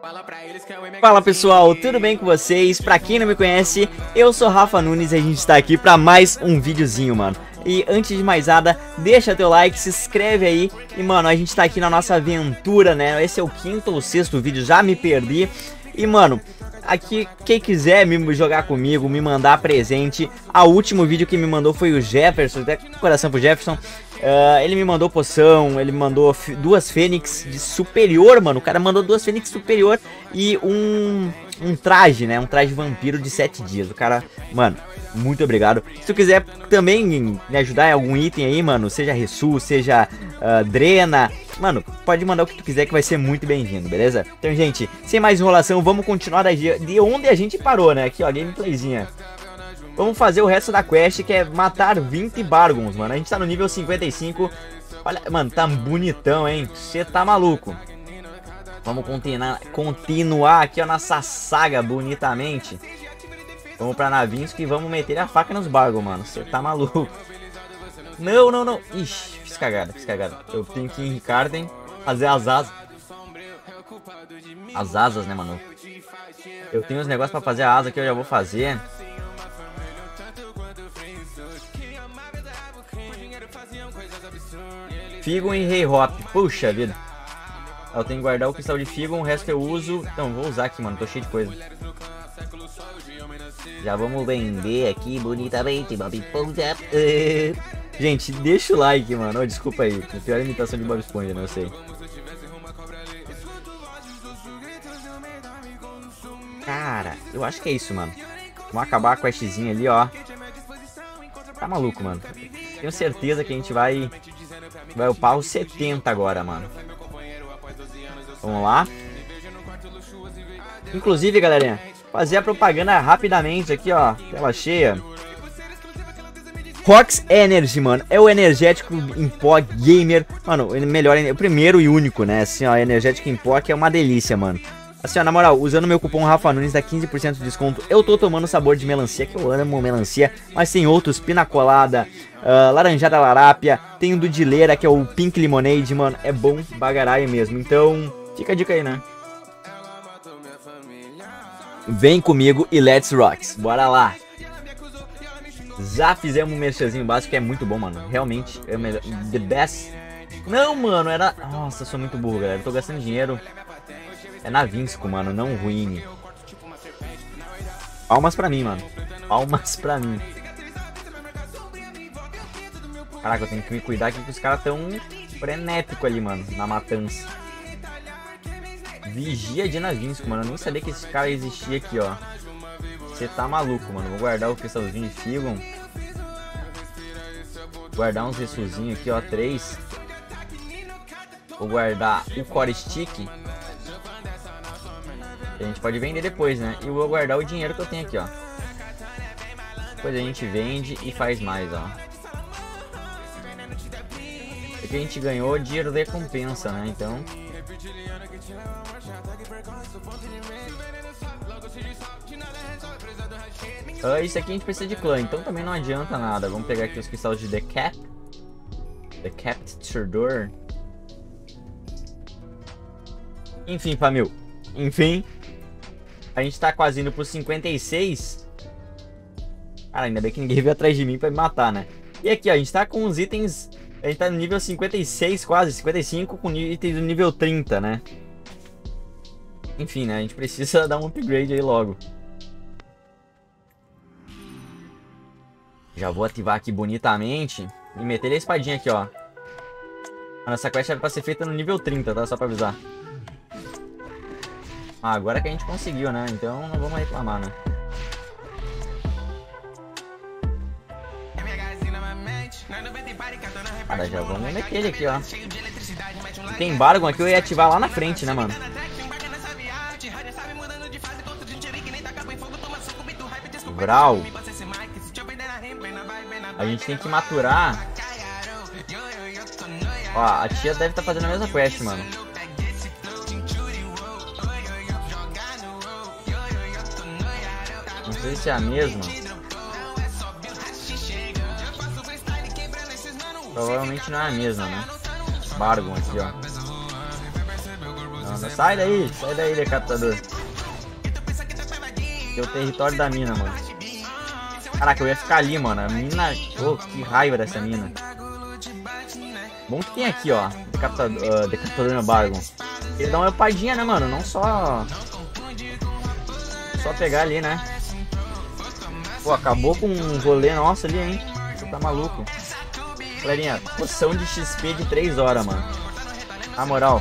Fala pessoal, tudo bem com vocês? Pra quem não me conhece, eu sou Rafa Nunes e a gente tá aqui pra mais um videozinho, mano. E antes de mais nada, deixa teu like, se inscreve aí. E mano, a gente tá aqui na nossa aventura, né? Esse é o quinto ou sexto vídeo, já me perdi. E mano, aqui quem quiser me jogar comigo, me mandar presente. O último vídeo que me mandou foi o Jefferson, até coração pro Jefferson. Ele me mandou poção, ele me mandou duas fênix de superior, mano. O cara mandou duas fênix superior e um traje, né? Um traje vampiro de 7 dias. O cara, mano, muito obrigado. Se tu quiser também me ajudar em algum item aí, mano, seja Ressu, seja Drena, mano, pode mandar o que tu quiser que vai ser muito bem-vindo, beleza? Então, gente, sem mais enrolação, vamos continuar de onde a gente parou, né? Aqui, ó, gameplayzinha. Vamos fazer o resto da quest, que é matar 20 Bargons, mano. A gente tá no nível 55. Olha, mano, tá bonitão, hein? Você tá maluco. Vamos continuar aqui, ó, nossa saga bonitamente. Vamos pra Navinsk e vamos meter a faca nos Bargons, mano. Você tá maluco. Não, não, não. Ixi, fiz cagada, fiz cagada. Eu tenho que ir em Ricarden fazer as asas. As asas, né, mano? Eu tenho uns negócios pra fazer a asa que eu já vou fazer. Figon e Rei Hop. Puxa vida. Eu tenho que guardar o cristal de Figon, o resto eu uso. Então, vou usar aqui, mano. Tô cheio de coisa. Já vamos vender aqui bonitamente. Gente, deixa o like, mano. Oh, desculpa aí. A pior imitação de Bob Esponja, né? Eu sei. Cara, eu acho que é isso, mano. Vamos acabar a questzinha ali, ó. Tá maluco, mano. Tenho certeza que a gente vai upar os 70 agora, mano. Vamos lá. Inclusive, galerinha, fazer a propaganda rapidamente aqui, ó. Tela cheia. Rox Energy, mano. É o energético em pó gamer. Mano, o melhor, o primeiro e único, né? Assim, ó, energético em pó, que é uma delícia, mano. Assim, ó, na moral, usando meu cupom Rafa Nunes dá 15% de desconto. Eu tô tomando sabor de melancia, que eu amo melancia, mas tem outros, pina colada, laranjada larápia, tem o do Dileira, que é o Pink Lemonade, mano, é bom bagaraio mesmo. Então, fica a dica aí, né? Vem comigo e let's rocks, bora lá. Já fizemos um merchanzinho básico que é muito bom, mano, realmente é o melhor, the best. Não, mano, era... Nossa, eu sou muito burro, galera, eu tô gastando dinheiro. É Navinsk, mano, não Ruine. Palmas pra mim, mano. Palmas pra mim. Caraca, eu tenho que me cuidar aqui que os caras tão frenéticos ali, mano, na matança. Vigia de Navinsk, mano. Eu nem sabia que esse cara existia aqui, ó. Você tá maluco, mano. Vou guardar o cristalzinho de Figon. Guardar uns ressuzinhos aqui, ó, 3. Vou guardar o Core Stick. A gente pode vender depois, né? E eu vou guardar o dinheiro que eu tenho aqui, ó. Depois a gente vende e faz mais, ó. Aqui a gente ganhou dinheiro de recompensa, né? Então... isso aqui a gente precisa de clã, então também não adianta nada. Vamos pegar aqui os cristais de The Captured Door. Enfim, família. Enfim... A gente tá quase indo pro 56. Cara, ainda bem que ninguém veio atrás de mim pra me matar, né? E aqui, ó, a gente tá com os itens... A gente tá no nível 56 quase, 55 com itens do nível 30, né? Enfim, né? A gente precisa dar um upgrade aí logo. Já vou ativar aqui bonitamente. E meter a espadinha aqui, ó. Mano, essa quest era pra ser feita no nível 30, tá? Só pra avisar. Agora que a gente conseguiu, né? Então não vamos reclamar, né? Cara, já vamos meter ele aqui, ó. Tem Bargon aqui, eu ia ativar lá na frente, né, mano? Vral. A gente tem que maturar. Ó, a tia deve estar fazendo a mesma quest, mano. Não sei se é a mesma. Provavelmente não é a mesma, né? Bargon aqui, ó. Não, mano. Sai daí, decapitador. Que é o território da mina, mano. Caraca, eu ia ficar ali, mano. A mina... Oh, que raiva dessa mina. Bom que tem aqui, ó. Decapitador no Bargon. Ele dá uma upadinha, né, mano? Não só... Só pegar ali, né? Pô, acabou com um rolê nosso ali, hein? Você tá maluco. Galerinha, poção de XP de 3 horas, mano. Na moral.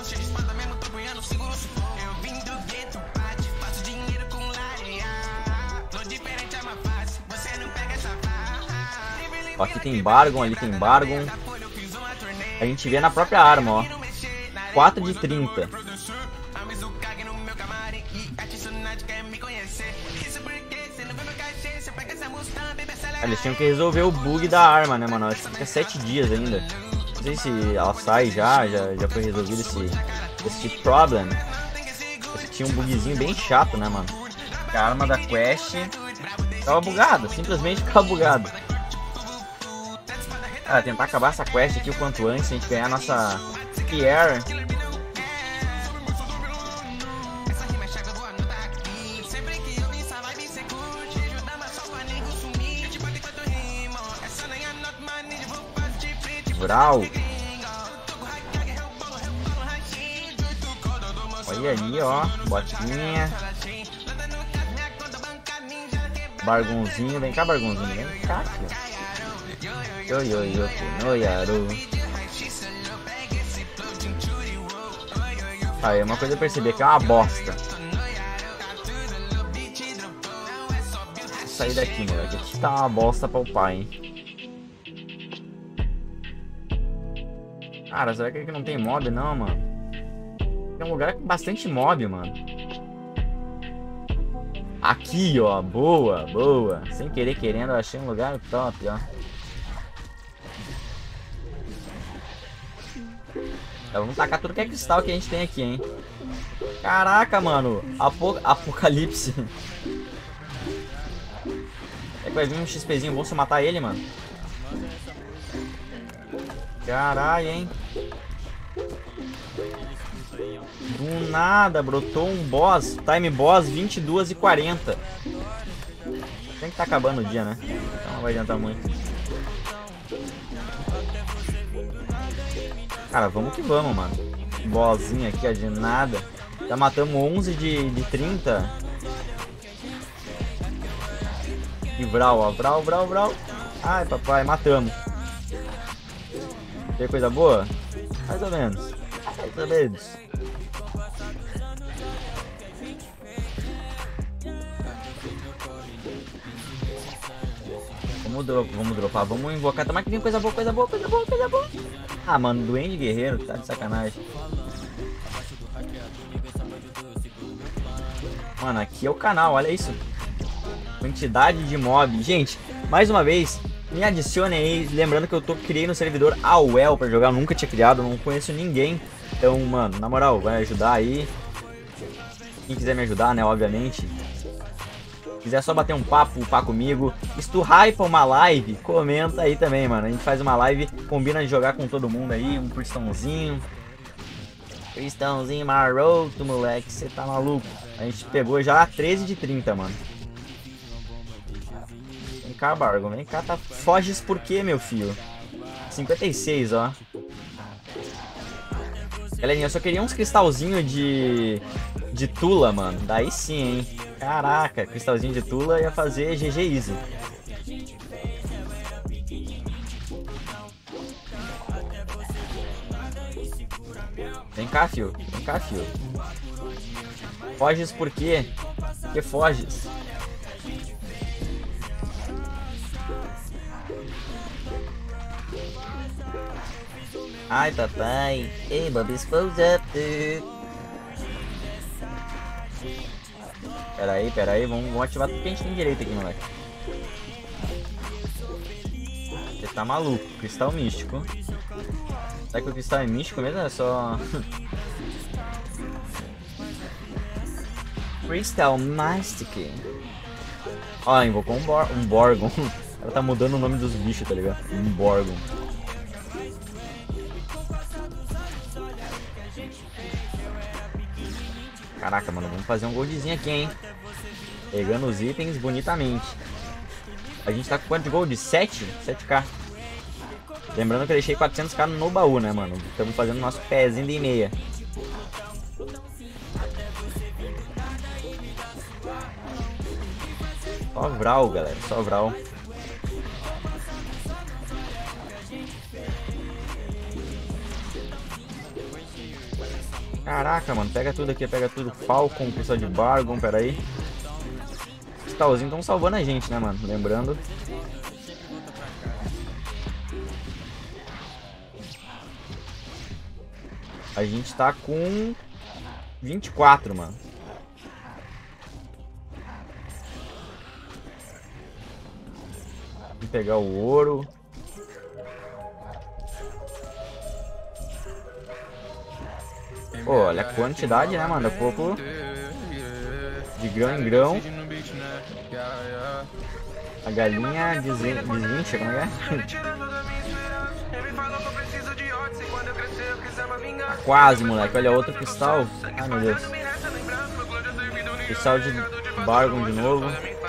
Ó, aqui tem Bargon, ali tem Bargon. A gente vê na própria arma, ó. 4 de 30. Eles tinham que resolver o bug da arma, né, mano? Acho que fica 7 dias ainda. Não sei se ela sai já foi resolvido esse problem. Tinha um bugzinho bem chato, né, mano? A arma da quest tava bugada, simplesmente ficava bugada. Cara, tentar acabar essa quest aqui o quanto antes, a gente ganhar a nossa Pierre. Brau. Olha ali, ó. Botinha. Bargonzinho. Vem cá, Bargonzinho. Vem cá, filho. Aí, uma coisa eu percebi que é uma bosta. Vou sair daqui, moleque. Aqui tá uma bosta pra upar, hein. Cara, será que aqui não tem mob não, mano? Tem um lugar com bastante mob, mano. Aqui, ó. Boa, boa. Sem querer, querendo, eu achei um lugar top, ó. Então, vamos tacar tudo que é cristal que a gente tem aqui, hein. Caraca, mano. Apocalipse. É que vai vir um XPzinho bom se eu matar ele, mano. Caralho, hein. Do nada, brotou um boss. Time boss 22h40. Tem que tá acabando o dia, né? Então não vai adiantar muito. Cara, vamos que vamos, mano. Bossinho aqui, ó, de nada. Já matamos 11 de 30. E Brau, ó. Brau. Ai, papai, matamos. Tem coisa boa? Mais ou menos. Mais ou menos. Vamos dropar, vamos invocar. Tomara que vem coisa boa. Ah, mano, Duende Guerreiro, tá de sacanagem. Mano, aqui é o canal, olha isso. Quantidade de mob. Gente, mais uma vez, me adicione aí. Lembrando que eu criei no servidor AOL pra jogar. Eu nunca tinha criado, não conheço ninguém. Então, mano, na moral, vai ajudar aí. Quem quiser me ajudar, né, obviamente. Se quiser só bater um papo, upar comigo. Se tu hypa uma live, comenta aí também, mano. A gente faz uma live, combina de jogar com todo mundo aí. Um cristãozinho. Cristãozinho maroto, moleque. Você tá maluco. A gente pegou já 13 de 30, mano. Vem cá, Bargon. Vem cá, tá. Foges por quê, meu filho? 56, ó. Galerinha, eu só queria uns cristalzinhos de Tula, mano. Daí sim, hein. Caraca, cristalzinho de Tula ia fazer GG Easy. Vem cá, fio. Vem cá, fio. Foges por quê? Por que foges? Ai, papai. Ei, Bob Esponja. Pera aí, vamos ativar tudo que a gente tem direito aqui, moleque. Você tá maluco, cristal místico. Será que o cristal é místico mesmo? É só... Crystal Mystic. Ó, invocou um Borgon. Ela tá mudando o nome dos bichos, tá ligado? Um Borgon. Caraca, mano, vamos fazer um goldzinho aqui, hein? Pegando os itens bonitamente. A gente tá com quanto de gold? 7? 7k. Lembrando que eu deixei 400k no baú, né, mano? Estamos fazendo nosso pezinho de meia. Só Vral, galera. Só Vral. Caraca, mano. Pega tudo aqui. Pega tudo. Falcon, pessoal de Bargon. Pera aí. Os Talzinhos estão salvando a gente, né, mano? Lembrando. A gente tá com 24, mano. Vamos pegar o ouro. Pô, olha a quantidade, né, mano? É pouco. De grão em grão. A galinha desvincha, como é? Quase, moleque. Olha, outro cristal. Ai, meu Deus. Cristal de Bargon de novo.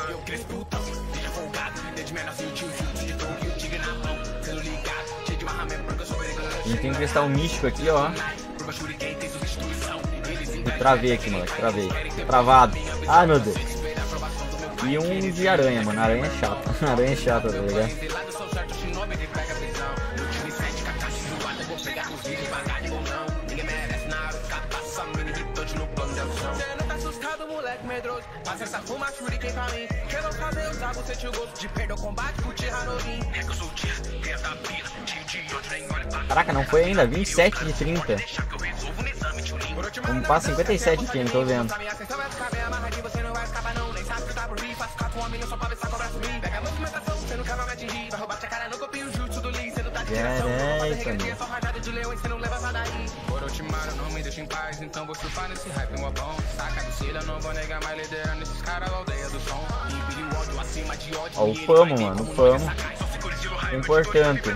A gente tem um cristal místico aqui, ó. Eu travei aqui, moleque. Travei. Travado. Ai, meu Deus. E um de aranha, mano. Aranha é chata. Aranha é chata, tá ligado? Caraca, não foi ainda. 27 de 30. Vamos para 57 aqui, não tô vendo. Caraca, meu. Não me deixa em paz, então vou surfar nesse hype no bom. Saca do cilha, não vou negar mais liderando esses caras, a aldeia do som. Ó, o famo, mano, o famo. Importante.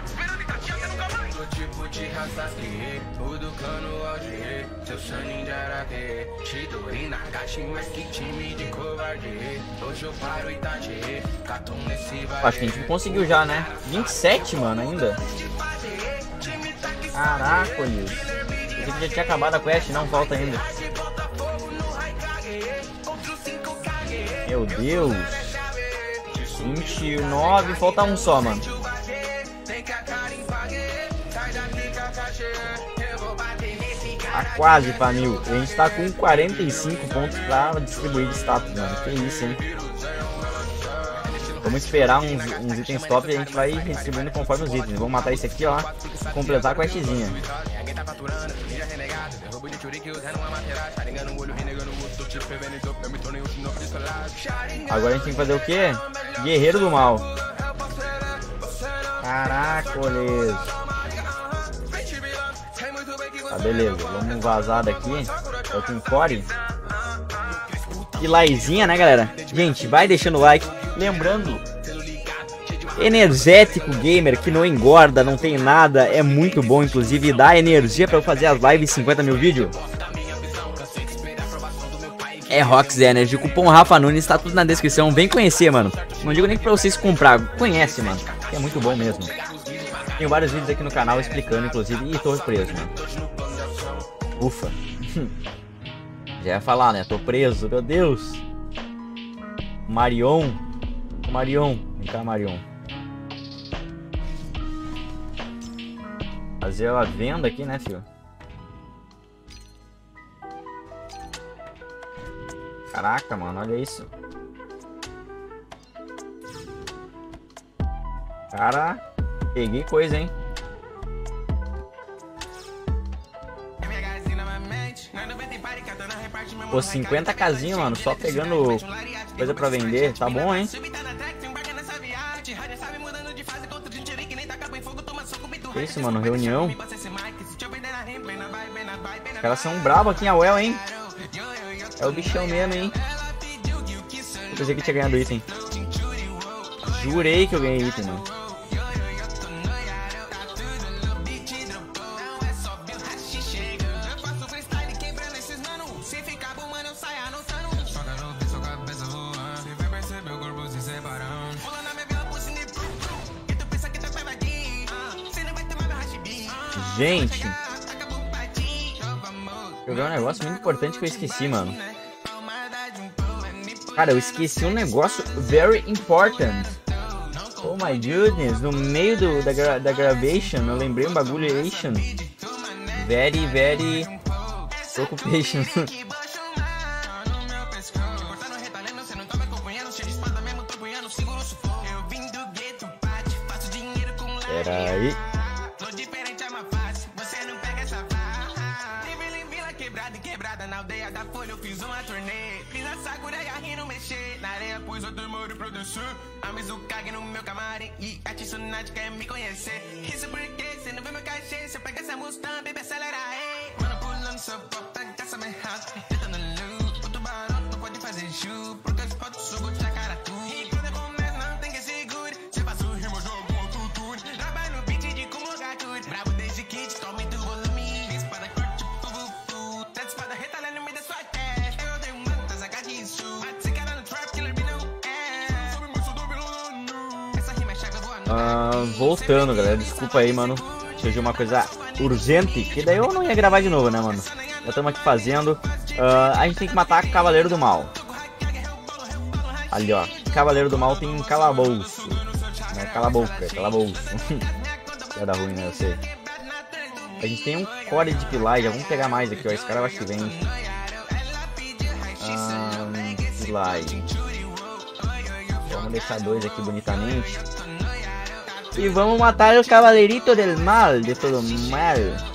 Acho que a gente conseguiu já, né? 27, mano, ainda. Caraca, isso. Eu pensei que já tinha acabado a quest, não, falta ainda. Meu Deus. 29, falta um só, mano. Tá quase pra 1000. A gente tá com 45 pontos pra distribuir de status, mano. Que isso, hein? Vamos esperar uns itens top e a gente vai distribuindo conforme os itens. Vamos matar esse aqui, ó. Completar a questzinha. Agora a gente tem que fazer o quê? Guerreiro do mal. Caraca, beleza. Tá, beleza. Vamos vazar daqui. É o Team Core. E likezinha, né, galera? Gente, vai deixando o like. Lembrando, energético gamer que não engorda, não tem nada, é muito bom, inclusive dá energia pra eu fazer as lives 50 mil vídeos. É Rox Energy, o cupom Rafa Nunes tá tudo na descrição, vem conhecer, mano. Não digo nem pra vocês comprar, conhece, mano, que é muito bom mesmo. Tenho vários vídeos aqui no canal explicando, inclusive, e tô preso, mano. Ufa. Já ia falar, né, tô preso, meu Deus. Marion. Marion, vem cá, Marion. Fazer a venda aqui, né, filho? Caraca, mano, olha isso. Cara, peguei coisa, hein? Pô, 50 casinhas, mano, só pegando coisa pra vender, tá bom, hein? Que isso, mano, reunião. Os caras são bravos aqui em Awel, hein? É o bichão mesmo, hein? Eu pensei que tinha ganhado item. Jurei que eu ganhei item, mano. Gente, eu vi um negócio muito importante que eu esqueci, mano. Cara, eu esqueci um negócio very important. Oh my goodness, no meio da gravation, eu lembrei um bagulho Asian. Very occupation. Pera aí. Quebrada na aldeia da Folha, eu fiz uma turnê. Fiz a Sakura e a Rino mexer. Na areia pus outro muro pro do sul. A Mizukage no meu camarim. E a Tsunade quer me conhecer. Isso porque cê não vê meu cachê. Se eu pegar essa Mustang, baby, acelera aí. Mano, pulando seu pop, pega essa minha raça. Tenta no loot. O tubarão não pode fazer chu. Porque as fotos sugo na cara tu. E quando eu começo, não tem que segure. Cê passa o rimo, jogo o tutu. Trabalho no beat de Kumogaturi. Bravo desde kit, tome do volume. Espada corte, povo. Voltando, galera, desculpa aí, mano. Surgiu uma coisa urgente, que daí eu não ia gravar de novo, né, mano? Já estamos aqui fazendo. A gente tem que matar o Cavaleiro do Mal. Ali, ó. Cavaleiro do Mal tem calabouço. Não é calabouca, é calabouço. Piada ruim, né? Eu sei. A gente tem um core de pilar, já vamos pegar mais aqui, ó. Esse cara eu acho que vem. Pilar. Vamos deixar dois aqui bonitamente. E vamos matar o Cavaleirito del Mal, de todo mal.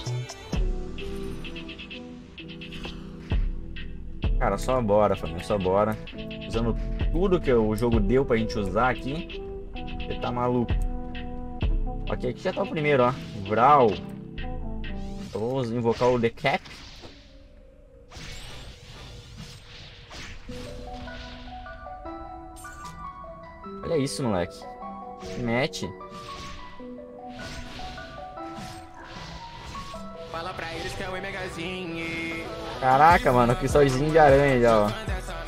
Cara, só bora, família, só bora. Usando tudo que o jogo deu pra gente usar aqui. Você tá maluco. Ok, aqui já tá o primeiro, ó. Vral. Então vamos invocar o The Cap. Olha isso, moleque. Mete. Fala pra eles que é o Magazine. Caraca, mano, que solzinho de aranha já, ó.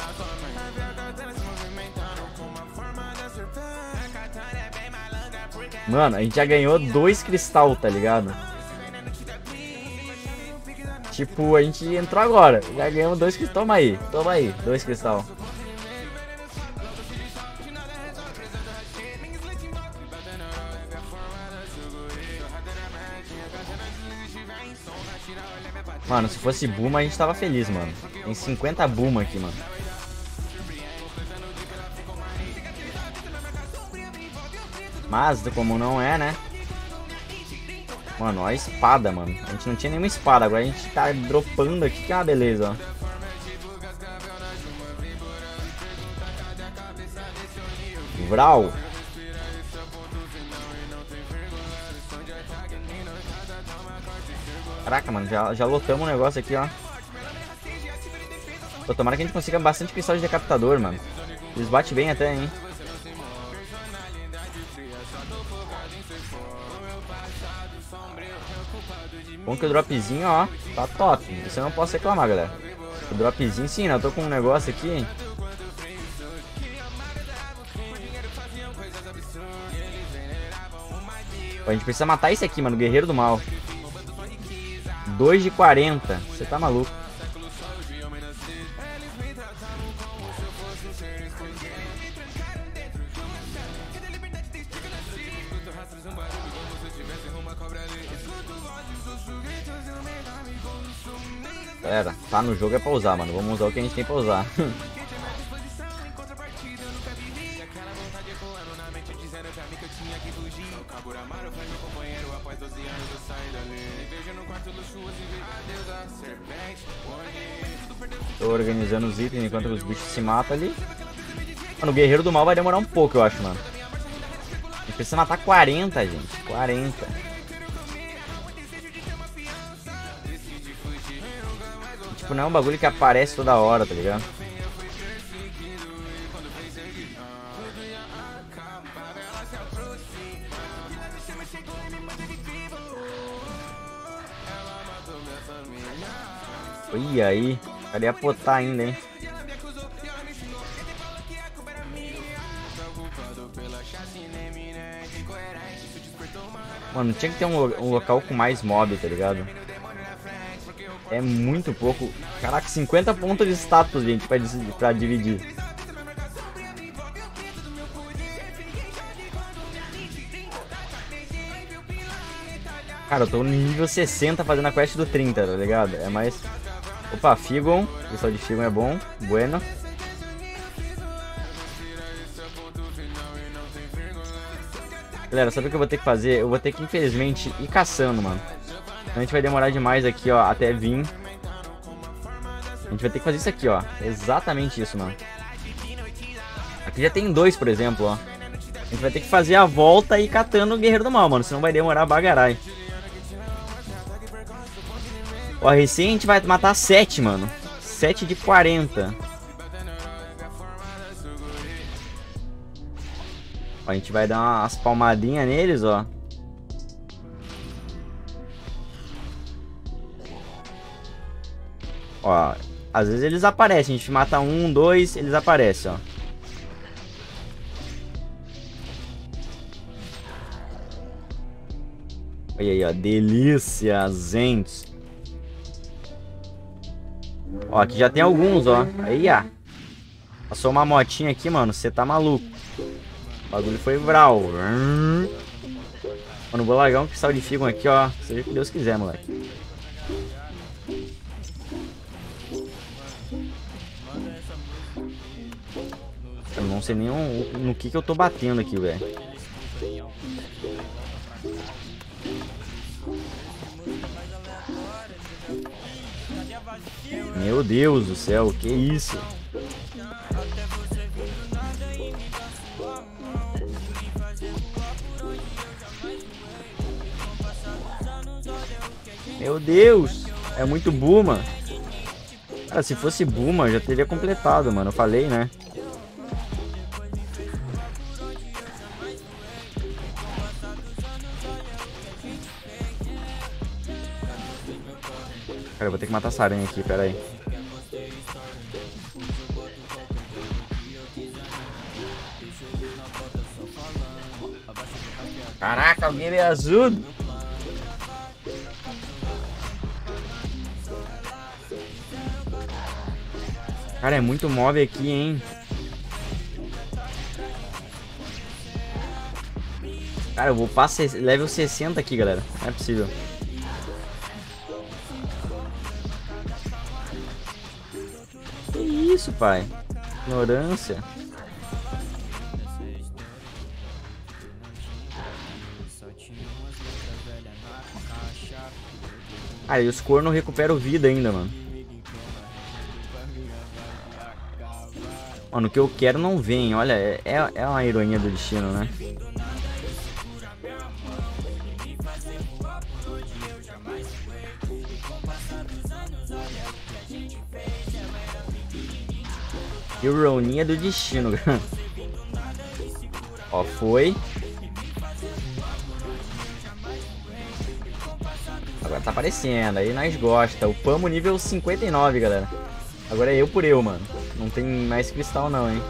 Mano, a gente já ganhou 2 cristal, tá ligado? Tipo, a gente entrou agora. Já ganhamos 2 cristal. Toma aí, 2 cristal. Mano, se fosse Buma a gente tava feliz, mano. Tem 50 Buma aqui, mano. Mas, como não é, né? Mano, olha a espada, mano. A gente não tinha nenhuma espada, agora a gente tá dropando aqui, que é uma beleza, ó. Vral. Caraca, mano, já lotamos o negócio aqui, ó. Pô, tomara que a gente consiga bastante cristal de decapitador, mano. Eles batem bem até, hein. Bom que o dropzinho, ó, tá top. Isso eu não posso reclamar, galera. O dropzinho, sim, né? Eu tô com um negócio aqui. Pô, a gente precisa matar esse aqui, mano, o Guerreiro do Mal. 2 de 40. Você tá maluco. Galera, tá no jogo é pra usar, mano. Vamos usar o que a gente tem pra usar. Tô organizando os itens enquanto os bichos se matam ali. Mano, o Guerreiro do Mal vai demorar um pouco, eu acho, mano. A gente precisa matar 40, gente. 40. Tipo, não é um bagulho que aparece toda hora, tá ligado? E aí? Cadê a potar ainda, hein? Mano, tinha que ter um local com mais mob, tá ligado? É muito pouco. Caraca, 50 pontos de status, gente, pra dividir. Cara, eu tô no nível 60 fazendo a quest do 30, tá ligado? É mais... Opa, Figon. O pessoal de Figon é bom. Bueno. Galera, sabe o que eu vou ter que fazer? Eu vou ter que, infelizmente, ir caçando, mano. A gente vai demorar demais aqui, ó, até vir. A gente vai ter que fazer isso aqui, ó. Exatamente isso, mano. Aqui já tem 2, por exemplo, ó. A gente vai ter que fazer a volta e ir catando o Guerreiro do Mal, mano. Senão vai demorar bagarai. Ó, recém a gente vai matar 7, mano. 7 de 40. Ó, a gente vai dar umas palmadinhas neles, ó. Ó, às vezes eles aparecem. A gente mata 1, 2, eles aparecem, ó. Olha aí, ó. Delícia, gente. Ó, aqui já tem alguns, ó. Aí, ó. Passou uma motinha aqui, mano. Você tá maluco. O bagulho foi vral. Mano, vou largar um cristal de Figon aqui, ó. Seja o que Deus quiser, moleque. Eu não sei nem no que eu tô batendo aqui, velho. Meu Deus do céu, que isso? Meu Deus, é muito Buma. Cara, se fosse Buma, já teria completado, mano. Eu falei, né? Cara, eu vou ter que matar essa aranha aqui, pera aí. Caraca, alguém me ajuda. Cara, é muito mob aqui, hein? Cara, eu vou passar level 60 aqui, galera. Não é possível. Que isso, pai? Ignorância. Ah, e os cornos recuperam vida ainda, mano. Mano, o que eu quero não vem. Olha, é uma ironia do destino, né? Ironia do destino. Ó, foi. Agora tá aparecendo. Aí nós gosta. Upamos nível 59, galera. Agora é eu por eu, mano. Não tem mais cristal não, hein.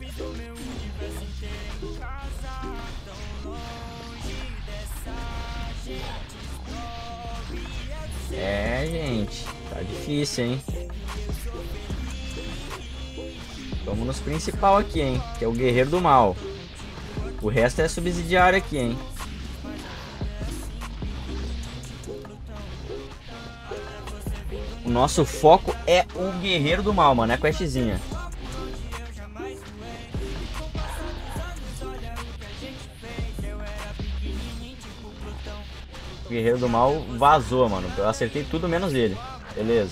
É, gente. Tá difícil, hein. Vamos nos principal aqui, hein. Que é o Guerreiro do Mal. O resto é subsidiário aqui, hein. O nosso foco é o Guerreiro do Mal, mano. É a questzinha. O Guerreiro do Mal vazou, mano. Eu acertei tudo menos ele. Beleza.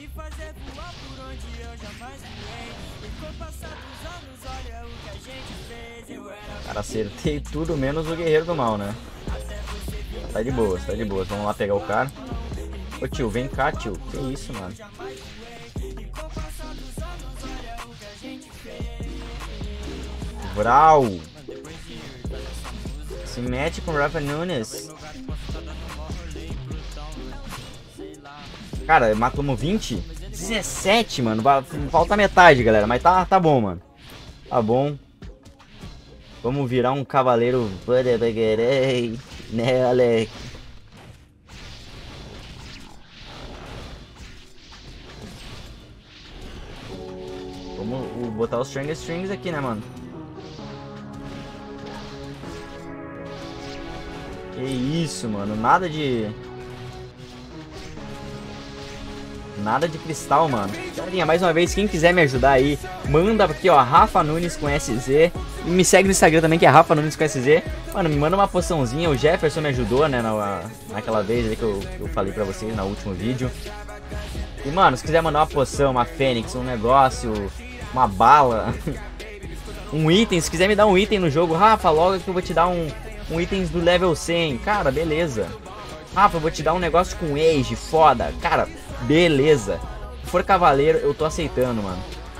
Cara, acertei tudo menos o Guerreiro do Mal, né? Tá de boas, tá de boas. Vamos lá pegar o cara. Ô tio, vem cá, tio. Que isso, mano? Vral. Se mete com o Rafa Nunes. Cara, matamos 20? 17, mano. Falta metade, galera. Mas tá bom, mano. Tá bom. Vamos virar um cavaleiro. Né, Alec? Vamos botar os strings aqui, né, mano? Que isso, mano. Nada de cristal, mano. Galerinha, mais uma vez, quem quiser me ajudar aí, manda aqui, ó, Rafa Nunes com SZ. E me segue no Instagram também, que é Rafa Nunes com SZ. Mano, me manda uma poçãozinha. O Jefferson me ajudou, né, naquela vez aí que eu falei pra vocês no último vídeo. E, mano, se quiser mandar uma poção, uma fênix, um negócio, uma bala, um item, se quiser me dar um item no jogo, Rafa, logo que eu vou te dar um itens do level 100. Cara, beleza. Rafa, eu vou te dar um negócio com age, foda. Cara, beleza. Se for cavaleiro, eu tô aceitando, mano.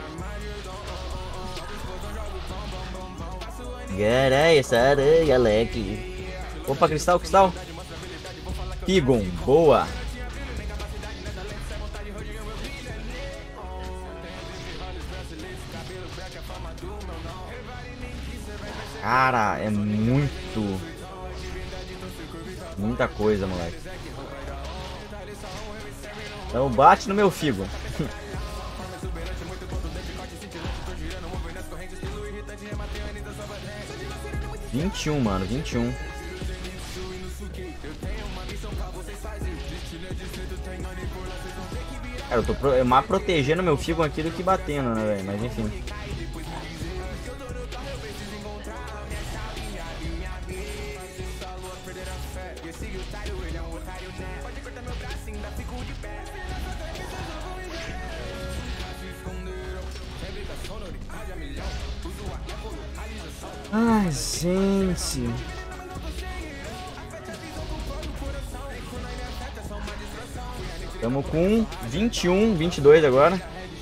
Caralho, essa aranha, Alec. Opa, cristal. Figon, boa. Cara, é muita coisa, moleque. Então bate no meu figo. 21, mano, 21. Cara, eu tô mais protegendo meu figo aqui do que batendo, né, velho? Mas enfim. Ai, gente. Estamos com 21, 22 agora.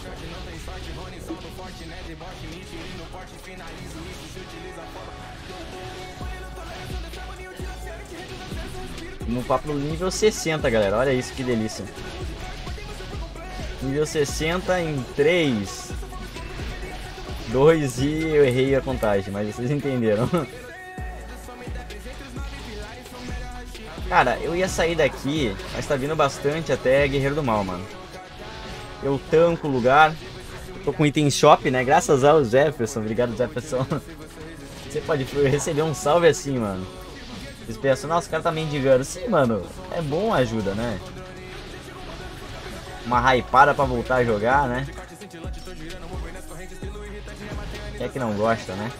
Vamos para o nível 60, galera. Olha isso, que delícia. Nível 60 em 3, 2 e eu errei a contagem, mas vocês entenderam. Cara, eu ia sair daqui, mas tá vindo bastante até Guerreiro do Mal, mano. Eu tanco o lugar. Tô com item shop, né? Graças ao Jefferson. Obrigado, Jefferson. Você pode receber um salve assim, mano. Vocês pensam, nossa, o cara tá mendigando. Sim, mano, é bom ajuda, né? Uma hypada pra voltar a jogar, né? Quem é que não gosta, né?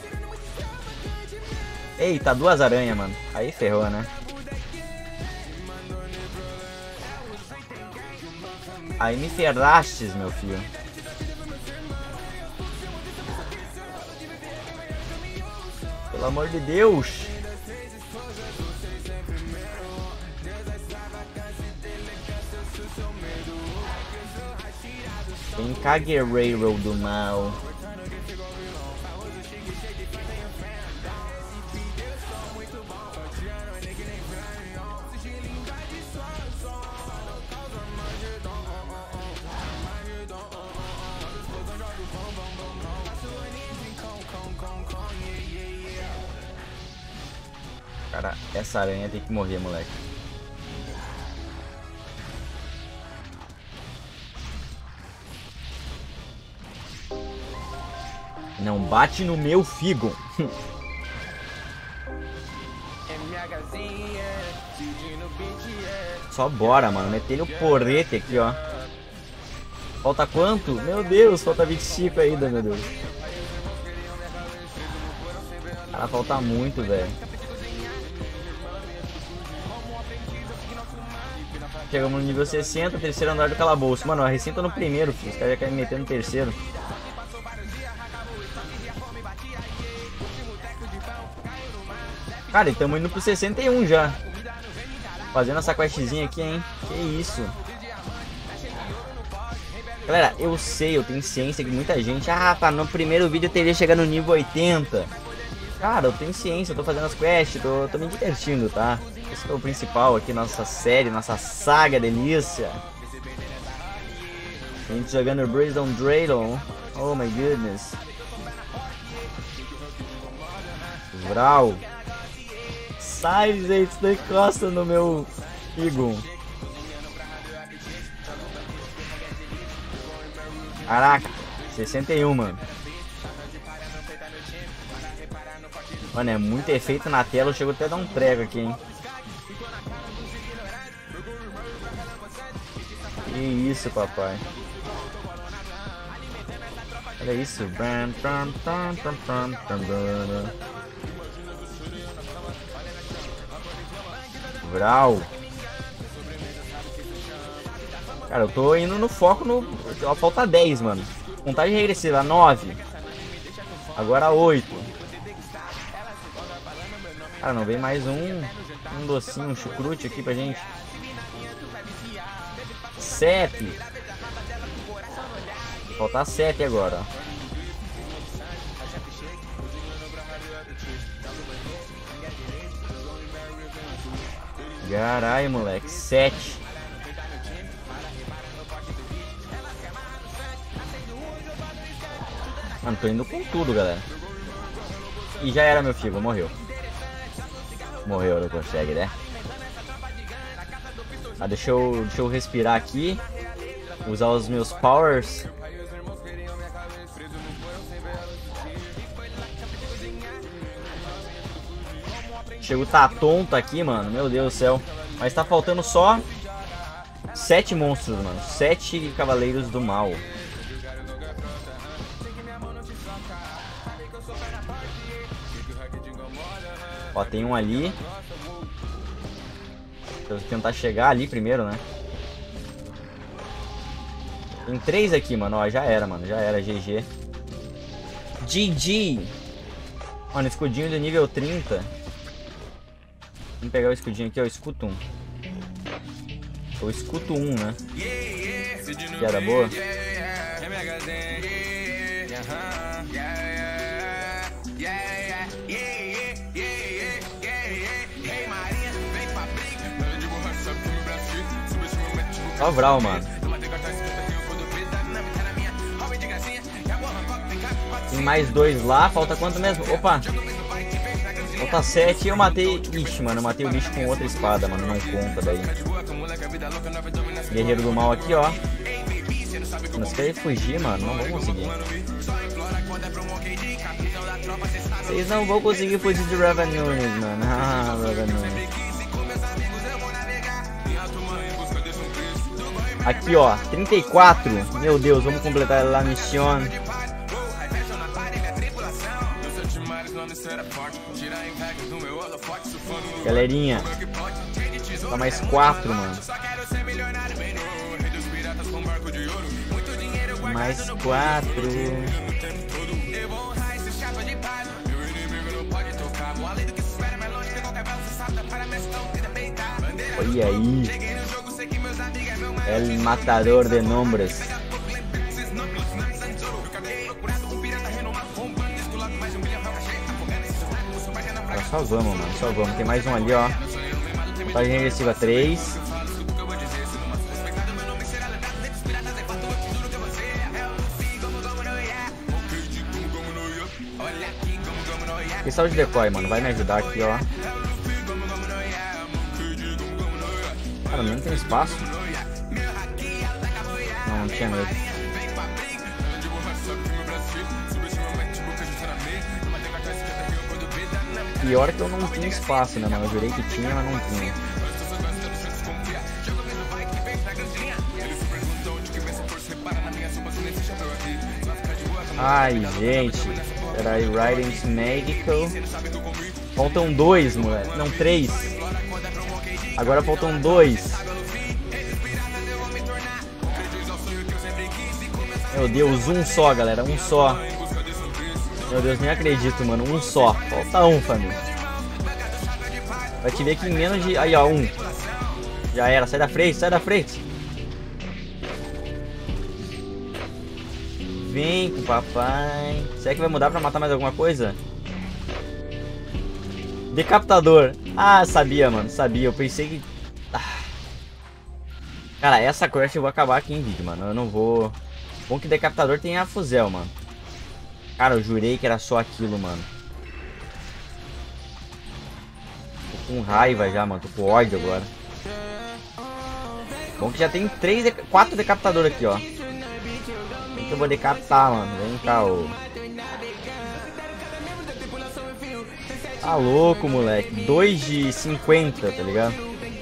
Eita, 2 aranhas, mano. Aí ferrou, né? Aí me ferrastes, meu filho. Pelo amor de Deus. Vem cá, guerreiro do mal. Cara, essa aranha tem que morrer, moleque. Não bate no meu figo. Só bora, mano. Metendo o porrete aqui, ó. Falta quanto? Meu Deus, falta 25 ainda, meu Deus. Cara, falta muito, velho. Chegamos no nível 60, terceiro andar do calabouço. Mano, eu recém tô no primeiro, filho. Os caras já querem me meter no terceiro. Cara, e estamos indo pro 61 já. Fazendo essa questzinha aqui, hein? Que isso. Galera, eu sei, eu tenho ciência que muita gente... Ah, pá, no primeiro vídeo eu teria chegado no nível 80. Cara, eu tenho ciência, eu tô fazendo as quests, tô me divertindo, tá? Esse é o principal aqui, nossa série, nossa saga delícia. A gente jogando Brazen Dragon. Oh my goodness. Vral. Sai, gente, não encosta no meu Igon. Caraca, 61, mano. Mano, é muito efeito na tela, eu chego até a dar um prego aqui, hein. Que isso, papai. Olha isso. Vral. Cara, eu tô indo no foco no... Falta 10, mano. Contagem regressiva, 9. Agora 8. Cara, não vem mais um docinho, um chucrute aqui pra gente. 7. Falta 7 agora, ó. Caralho, moleque. 7. Mano, tô indo com tudo, galera. E já era, meu filho. Morreu. Morreu, não consegue, né? Ah, deixa eu respirar aqui. Usar os meus powers. Chego tá tonto aqui, mano. Meu Deus do céu. Mas tá faltando só 7 monstros, mano. 7 cavaleiros do mal. Ó, tem um ali. Vou tentar chegar ali primeiro, né? Tem 3 aqui, mano. Ó, já era, mano. Já era, GG. GG. Mano, escudinho de nível 30. Vamos pegar o escudinho aqui, ó. Escuto 1. Eu escuto 1, né? Piada boa. Só Vral, mano. Tem mais 2 lá. Falta quanto mesmo? Opa! Falta 7 e eu matei... Ixi, mano, eu matei o bicho com outra espada, mano. Não conta daí. Guerreiro do mal aqui, ó. Mas querem fugir, mano. Não vão conseguir. Vocês não vão conseguir fugir de Ravenous, mano. Ah, Ravenous. Aqui, ó, 34. Meu Deus, vamos completar a missão. Galerinha, tá mais 4, mano. Mais 4. Olha aí. El matador de nombres. Só vamos, mano. Só vamos. Tem mais um ali, ó. Contagem regressiva 3. Cristal de decoy, mano. Vai me ajudar aqui, ó. Cara, não tem espaço. Não tinha mesmo. Pior que eu não tinha espaço, né, mano? Eu jurei que tinha, mas não tinha. Ai, gente. Peraí, Riding Medical. Faltam 2, moleque. Não, 3. Agora faltam 2. Meu Deus, um só, galera. Um só. Meu Deus, nem acredito, mano. Um só. Falta um, família. Vai te ver que em menos de... Aí, ó, um. Já era. Sai da frente, sai da frente. Vem com o papai. Será que vai mudar pra matar mais alguma coisa? Decapitador. Ah, sabia, mano. Sabia. Eu pensei que... Cara, essa quest eu vou acabar aqui em vídeo, mano. Eu não vou... Bom que Decapitador tem a Fuzel, mano. Cara, eu jurei que era só aquilo, mano. com raiva já, mano. Tô com ódio agora. Bom que já tem 4 decapitadores aqui, ó. Quem que eu vou decapitar, mano? Vem cá, ô. Tá louco, moleque. 2 de 50, tá ligado?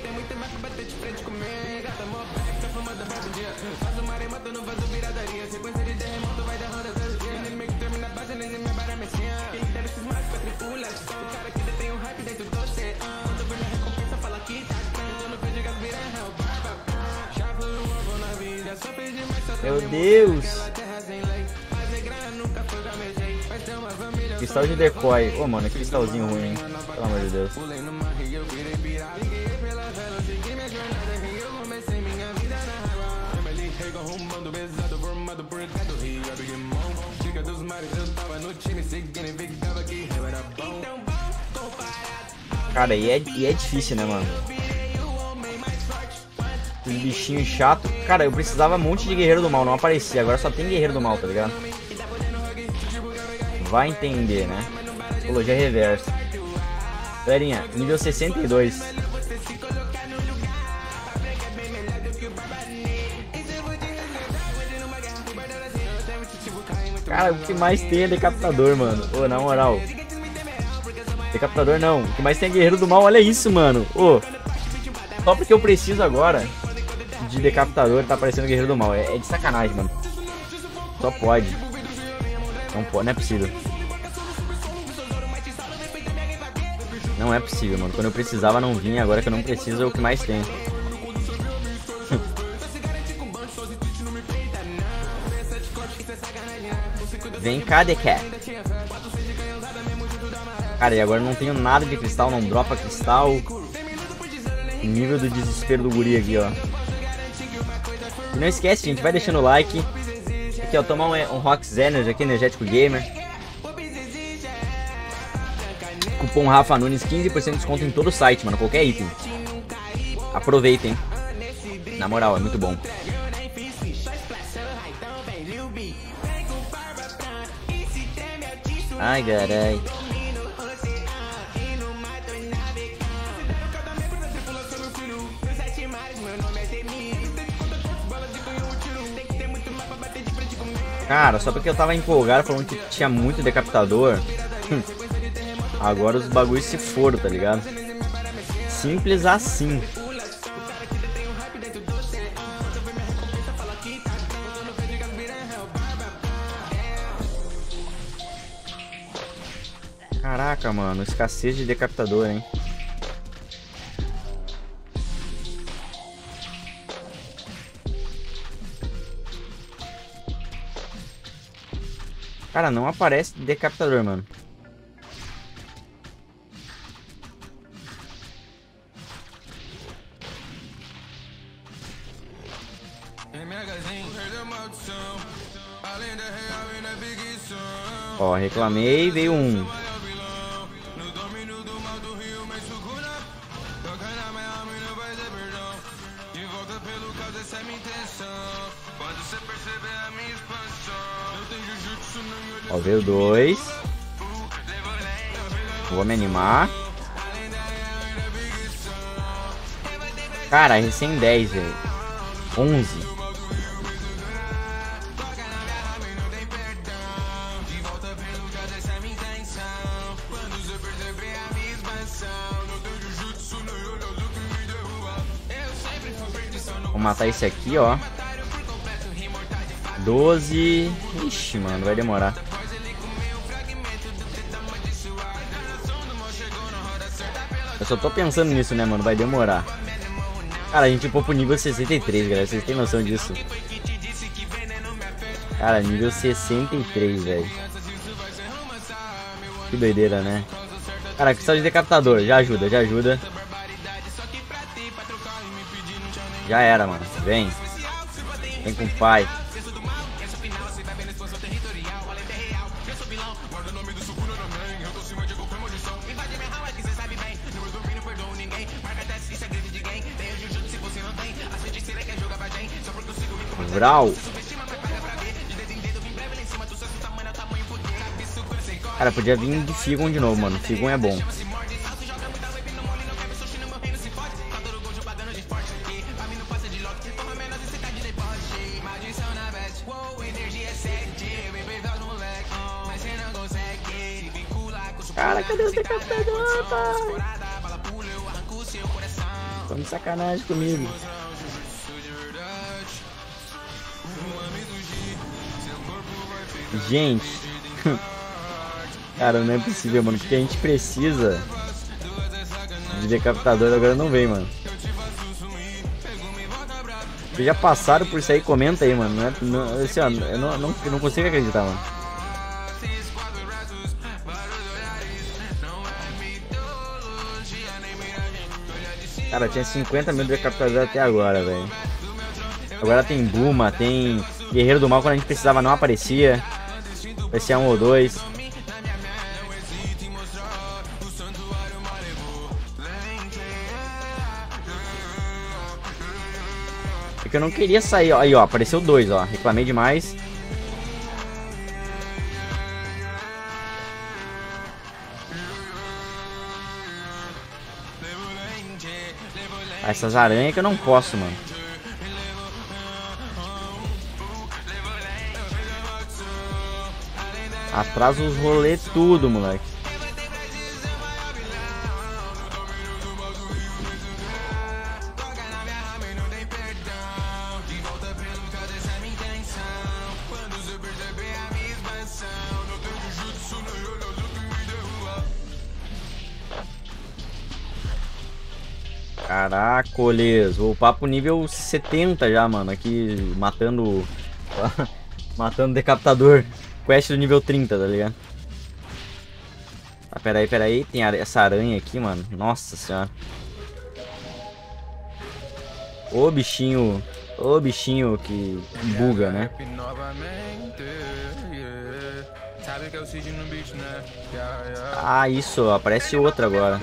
Meu Deus! Cristal de decoy. Ô, mano, que cristalzinho ruim, hein? Pelo amor de Deus. Cara, e é difícil, né, mano? Os bichinhos chato. Cara, eu precisava um monte de guerreiro do mal, não aparecia. Agora só tem guerreiro do mal, tá ligado? Vai entender, né? Psicologia reversa. Galerinha, nível 62. Cara, o que mais tem é decapitador, mano. Ô, na moral. Decapitador não. O que mais tem é guerreiro do mal. Olha isso, mano. Ô. Só porque eu preciso agora de decapitador tá aparecendo guerreiro do mal. É de sacanagem, mano. Só pode. Não pode, não é possível. Não é possível, mano. Quando eu precisava não vinha, agora que eu não preciso é o que mais tem. Vem cá, Decat. Cara, e agora eu não tenho nada de cristal, não dropa cristal. Nível do desespero do guri aqui, ó. E não esquece, gente, vai deixando o like. Aqui, ó, tomar um Rox Energy aqui, Energético Gamer. Cupom Rafa Nunes, 15% de desconto em todo o site, mano, qualquer item. Aproveitem. Na moral, é muito bom. Ai, carai. Cara, só porque eu tava empolgado falando que tinha muito decapitador. Agora os bagulhos se foram, tá ligado? Simples assim. Caraca, mano, escassez de decapitador, hein? Cara, não aparece decapitador, mano. Ó, reclamei, veio um. Ó, veio 2. Vou me animar. Cara, recém 10, velho. 11. Vou matar esse aqui, ó. 12. Ixi, mano, vai demorar. Eu só tô pensando nisso, né, mano? Vai demorar. Cara, a gente upou pro nível 63, galera. Vocês têm noção disso? Cara, nível 63, velho. Que doideira, né? Cara, cristal de decapitador. Já ajuda, já ajuda. Já era, mano. Vem. Vem com o pai. Vral. Cara, podia vir de Figon de novo, mano. Figon é bom. Cara, cadê os decapitadores, pai? Tão de sacanagem comigo. Gente. Cara, não é possível, mano. Porque a gente precisa de decapitador, agora não vem, mano. Vocês já passaram por isso aí? Comenta aí, mano. Assim, ó, eu não consigo acreditar, mano. Cara, tinha 50 mil decapitadores até agora, velho. Agora tem Buma, tem Guerreiro do Mal, quando a gente precisava não aparecia. Aparecia um ou dois. Porque eu não queria sair, ó. Aí, ó, apareceu dois, ó. Reclamei demais. Essas aranhas que eu não posso, mano. Atrasa os rolês tudo, moleque. Caracoles, o papo nível 70 já, mano, aqui matando matando decapitador, quest do nível 30, tá ligado? Ah, peraí, tem essa aranha aqui, mano, nossa senhora. Ô bichinho que buga, né? Ah, isso, aparece outra agora.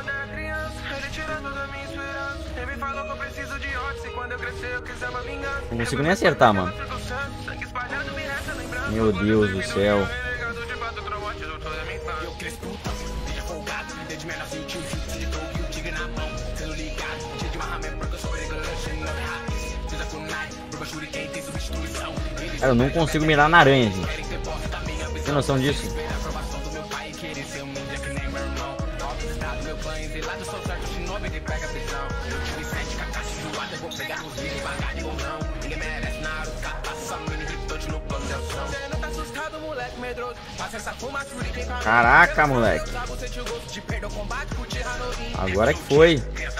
Não consigo nem acertar, mano. Meu Deus do céu. Cara, eu não consigo mirar na aranha, gente. Tem noção disso? Caraca, moleque. Agora que foi.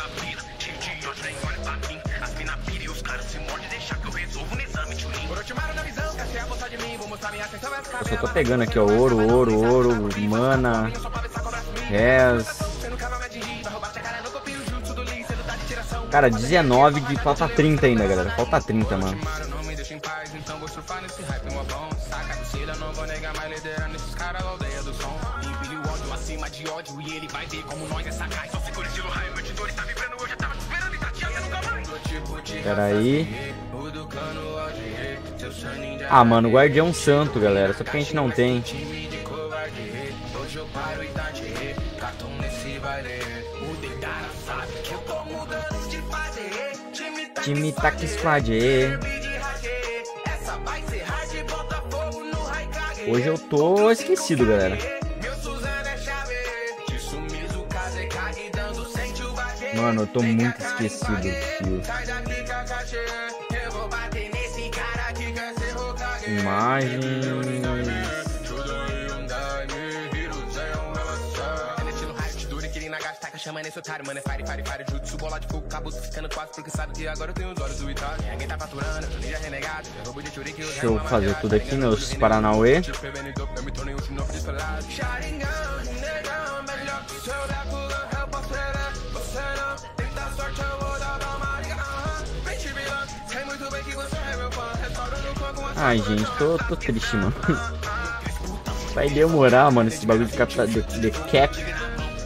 Eu só tô pegando aqui, ó, ouro, mana, res. Cara, 19 de... falta 30 ainda, galera. Falta 30, mano. Peraí. Ah, mano, Guardião Santo, galera. Só porque a gente não tem. Time Tac Squad. Hoje eu tô esquecido, galera. Mano, eu tô muito esquecido, tio. Imagens. Chama nesse otário, mano, é fire, jutsu, bola de fogo, cabo ficando quase, porque sabe que agora eu tenho os olhos do Itália. Ninguém tá faturando, eu nem já renegado, eu roubo de churi que eu... Deixa eu fazer tudo aqui, meus Paranauê. Ai, gente, tô triste, mano. Vai demorar, mano, esse bagulho de captar de cap.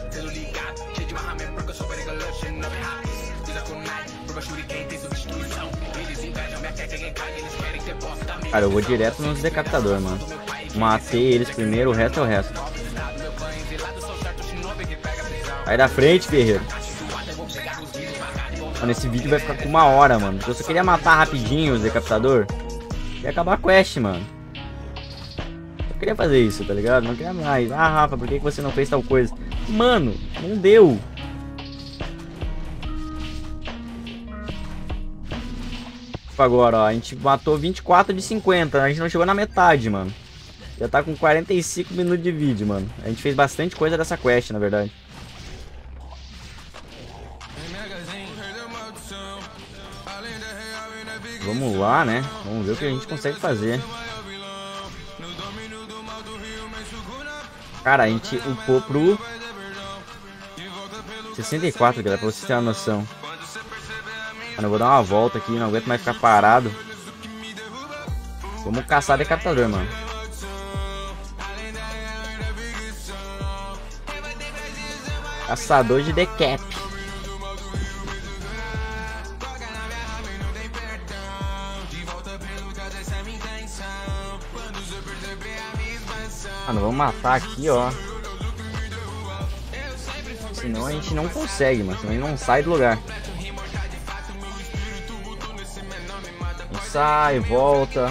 Cara, eu vou direto nos decapitadores, mano. Matei eles primeiro, o resto é o resto. Sai da frente, guerreiro. Mano, esse vídeo vai ficar com 1 hora, mano. Eu só queria matar rapidinho os decapitadores e acabar a quest, mano. queria fazer isso, tá ligado? Não queria mais. Ah, Rafa, por que você não fez tal coisa? Mano, não deu. Agora, ó, a gente matou 24 de 50. A gente não chegou na metade, mano. Já tá com 45 minutos de vídeo, mano. A gente fez bastante coisa dessa quest, na verdade. Vamos lá, né? Vamos ver o que a gente consegue fazer. Cara, a gente upou pro 64, galera, pra vocês terem uma noção. Mano, eu vou dar uma volta aqui, não aguento mais ficar parado. Vamos caçar decapitador, mano. Caçador de decap. Mano, vamos matar aqui, ó. Senão a gente não consegue, mano. Senão a gente não sai do lugar. Sai, volta.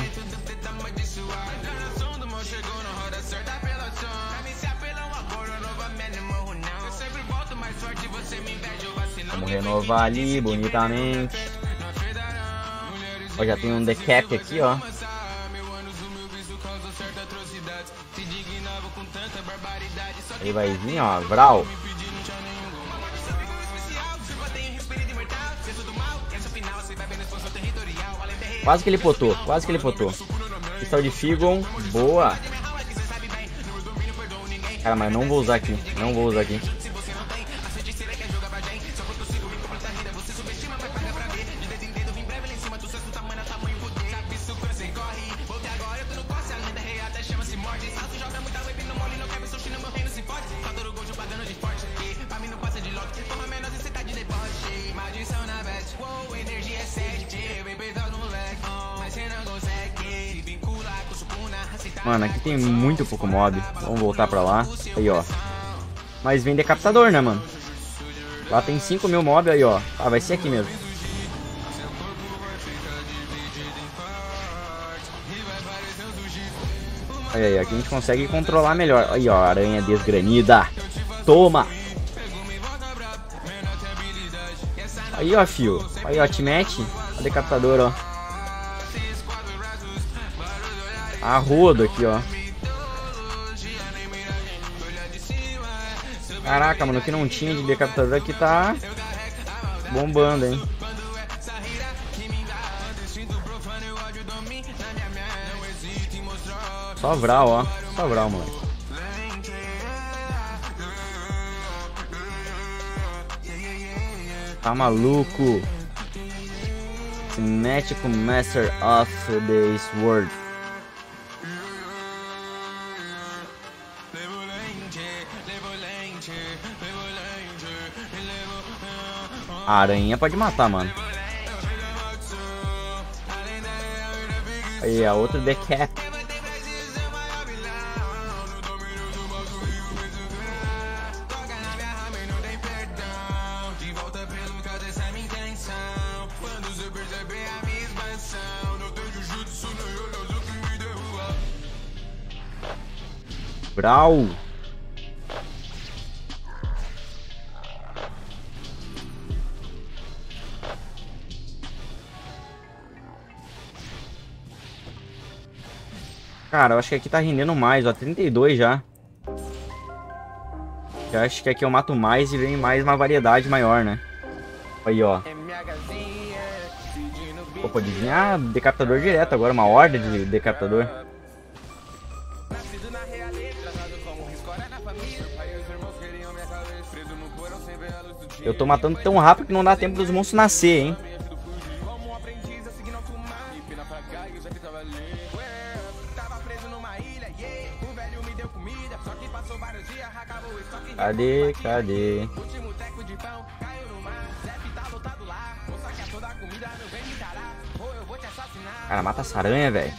Vamos renovar ali bonitamente. Ó, já tem um decap aqui, ó. Aí vai vir, ó, Vral. Quase que ele potou, quase que ele potou. Cristal de Figon, boa. Cara, mas não vou usar aqui, não vou usar aqui. Mano, aqui tem muito pouco mob. Vamos voltar pra lá. Aí, ó. Mas vem decapitador, né, mano? Lá tem 5.000 mob aí, ó. Ah, vai ser aqui mesmo. Aí, aqui a gente consegue controlar melhor. Aí, ó, aranha desgranida. Toma! Aí, ó, fio. Aí, ó, te mete. O decapitador, ó. A rodo aqui, ó. Caraca, mano, o que não tinha de decapitador aqui tá bombando, hein. Só Vral, ó. Só Vral, mano. Tá maluco. Cinematic Master of the Sword. A aranha pode matar, mano. Aí, a outra decap. Brau. Cara, eu acho que aqui tá rendendo mais, ó, 32 já. Eu acho que aqui eu mato mais e vem mais uma variedade maior, né? Aí, ó. Pô, pode vir decapitador direto agora, uma horda de decapitador. Eu tô matando tão rápido que não dá tempo dos monstros nascer, hein? Cadê? Cadê? Cara, mata essa aranha, velho.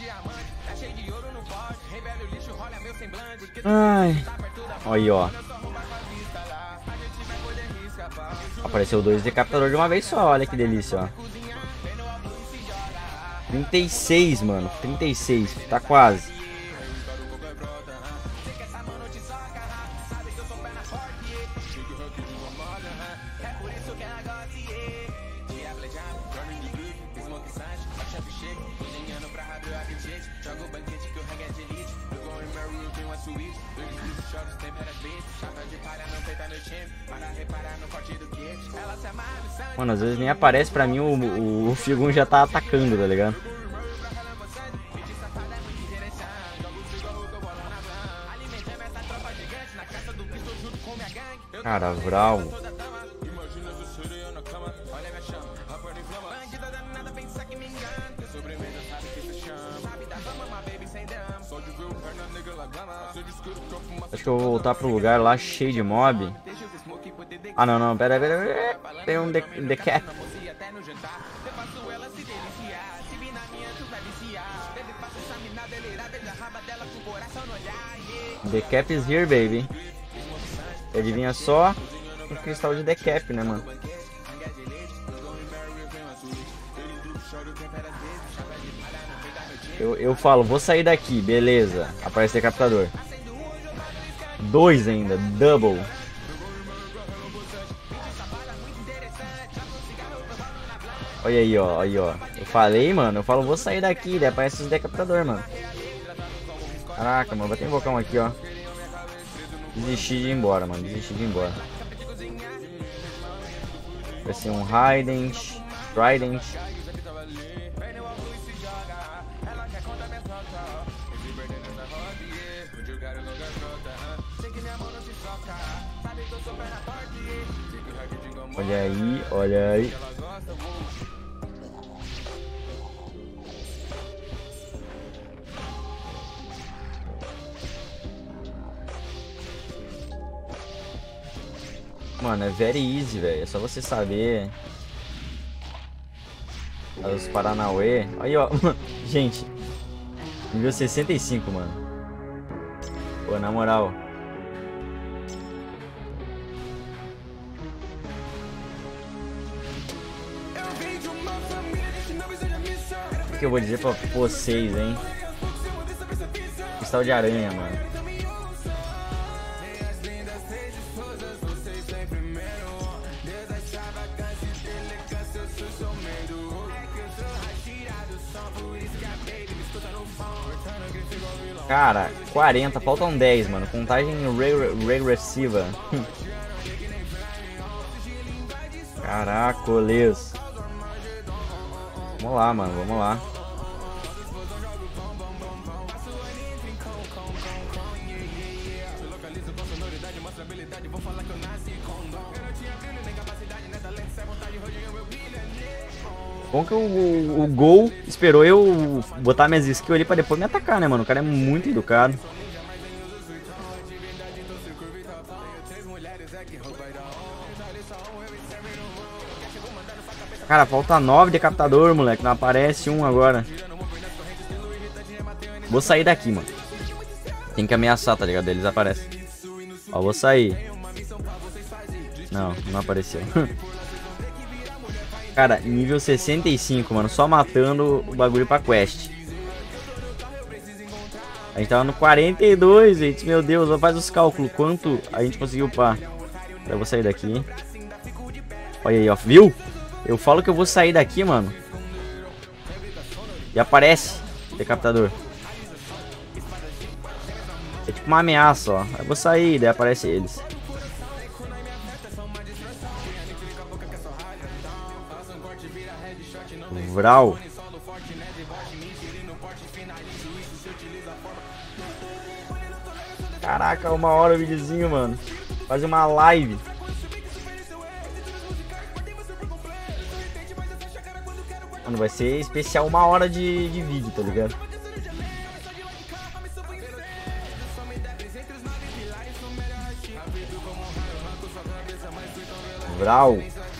Ai. Olha aí, ó. Apareceu 2 decapitadores de uma vez só, olha que delícia, ó. 36, mano, 36, tá quase. Sei que essa mão não te soca, sabe que eu sou perna forte. Chego rank de uma moda, é por isso que ela gosta. Diablejado, running de blue, smoke Sancho, a chave chega, cozinhando pra abrir o apetite. Joga o banquete que o rank é de elite. Eu vou em Mary, eu tenho uma suíte. Dois livros, choros, temperas beats. Chapéu de palha não peita meu time. Para reparar no corte do kit. Ela se amarra no sangue. Mano, às vezes nem aparece pra mim, o Figun já tá atacando, tá ligado? Cara, Vral. Acho que eu vou voltar pro lugar lá cheio de mob. Ah, não, não, pera. Tem um decap. Decap is here, baby. Adivinha só um cristal de decap, né, mano? Eu falo, vou sair daqui, beleza. Aparece decapitador. 2 ainda, double. Olha aí, ó, Eu falei, mano, eu falo, vou sair daqui, daí aparece os decapitador, mano. Caraca, mano, vai ter invocar um aqui, ó. Desisti de ir embora, mano, Vai ser um Trident. Olha aí. Mano, é very easy, velho. É só você saber os Paranauê. Aí, ó. Gente, nível 65, mano. Pô, na moral. O que eu vou dizer pra vocês, hein? Cristal de aranha, mano. Cara, 40, faltam 10, mano. Contagem regressiva. Caracoles. Vamos lá, mano, vamos lá. Bom que o Gol esperou eu botar minhas skills ali pra depois me atacar, né, mano? O cara é muito educado. Cara, falta 9 decapitador, moleque. Não aparece um agora. Vou sair daqui, mano. Tem que ameaçar, tá ligado? Eles aparecem. Ó, vou sair. Não apareceu. Cara, nível 65, mano. Só matando o bagulho pra quest. A gente tava no 42, gente. Meu Deus, faz os cálculos. Quanto a gente conseguiu upar. Eu vou sair daqui. Olha aí, ó. Viu? Eu falo que eu vou sair daqui, mano. E aparece decapitador. É tipo uma ameaça, ó. Eu vou sair, daí aparece eles. Vral. Caraca, 1 hora o videozinho, mano. Fazer uma live. Mano, vai ser especial 1 hora de vídeo, tá ligado? Vral.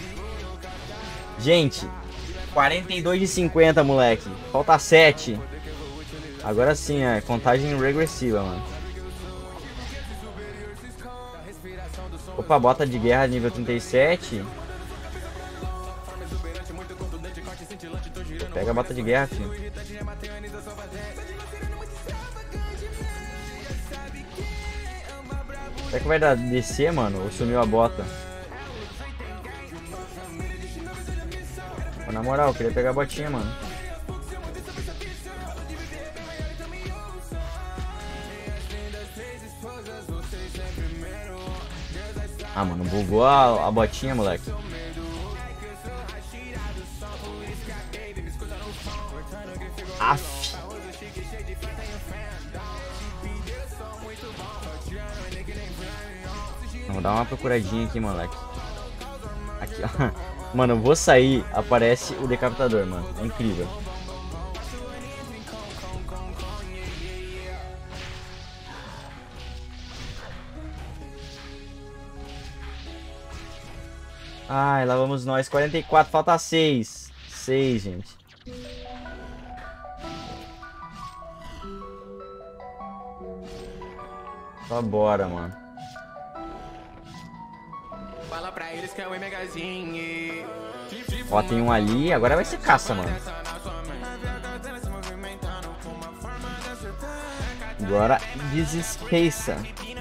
Gente, 42 de 50, moleque. Falta 7. Agora sim, é contagem regressiva, mano. Opa, bota de guerra nível 37. Pega a bota de guerra, filho. Será que vai dar descer, mano? Ou sumiu a bota? Na moral, eu queria pegar a botinha, mano. Ah, mano, bugou a botinha, moleque. Aff. Vou dar uma procuradinha aqui, moleque. Aqui, ó. Mano, eu vou sair, aparece o decapitador, mano. É incrível. Ai, lá vamos nós. 44, falta 6. 6, gente. Só bora, mano. Fala pra eles que é o Megazinho. Ó, tem um ali. Agora vai ser caça, mano. Agora desespeça.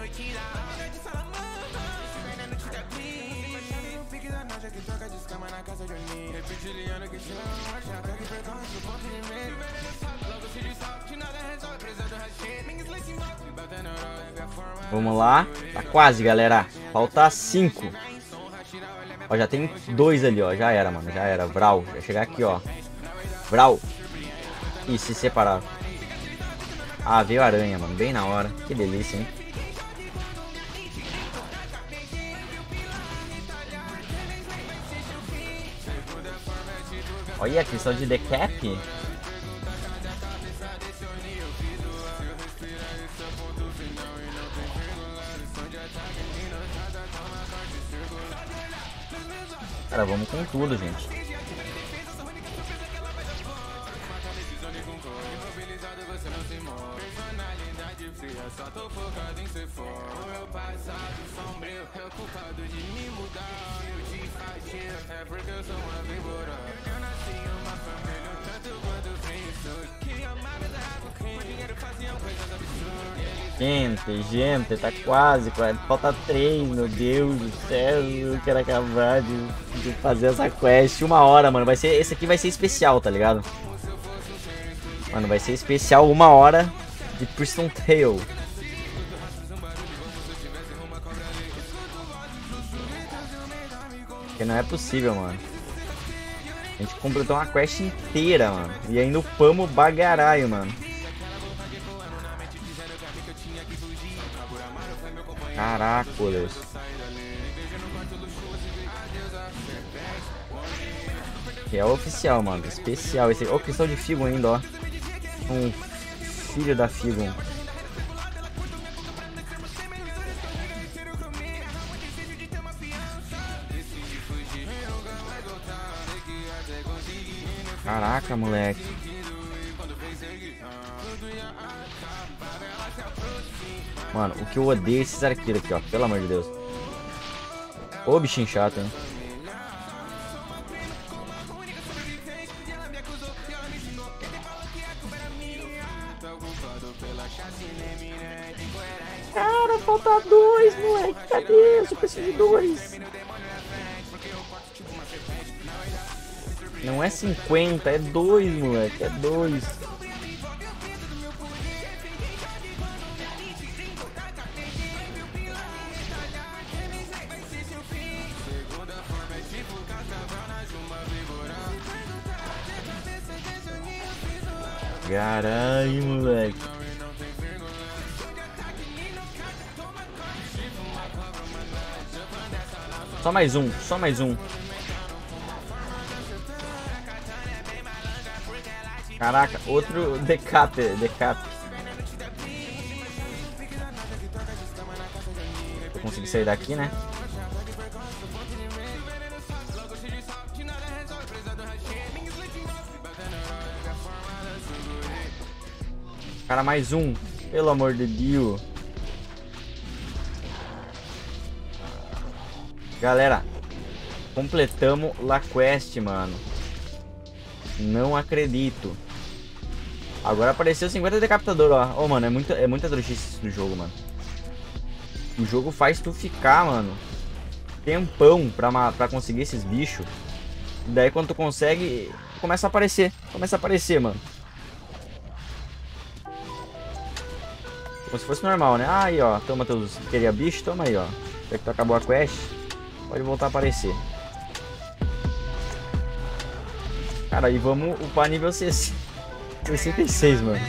Vamos lá. Tá quase, galera. Falta 5. Ó, já tem 2 ali, ó. Já era, mano. Já era. Vral. Vai chegar aqui, ó. Vral. Ih, se separaram. Ah, veio a aranha, mano. Bem na hora. Que delícia, hein? Olha a questão de decap. Cara, vamos com tudo, gente. Gente, tá quase. Falta 3, meu Deus do céu. Eu quero acabar de fazer essa quest. 1 hora, mano. Esse aqui vai ser especial, tá ligado? Mano, vai ser especial 1 hora de Prison Tale. Porque não é possível, mano. A gente completou uma quest inteira, mano. E ainda upamos o bagaraio, mano. Caraca, Deus. Que é o oficial, mano. Especial. Esse... Ó, questão de Figon ainda, ó. Um filho da Figon. Caraca, moleque. Mano, o que eu odeio é esses arqueiros aqui, ó. Pelo amor de Deus. Ô, bichinho chato, hein. Cara, falta 2, moleque. Cadê? Eu só preciso de 2. Não é 50, é 2, moleque. É 2. Caralho, moleque. Só mais um, só mais um. Caraca, outro decap. Eu consegui sair daqui, né? Cara, mais um. Pelo amor de Deus. Galera, completamos La Quest, mano. Não acredito. Agora apareceu 50 decapitador, ó. Ô, mano, é muita trouxice do jogo, mano. O jogo faz tu ficar, mano, tempão pra conseguir esses bichos. E daí quando tu consegue, começa a aparecer. Começa a aparecer, mano. Como se fosse normal, né? Aí, ó. Toma teus... Queria bicho? Toma aí, ó. Já que tu acabou a quest, pode voltar a aparecer. Cara, aí vamos upar nível 66, mano.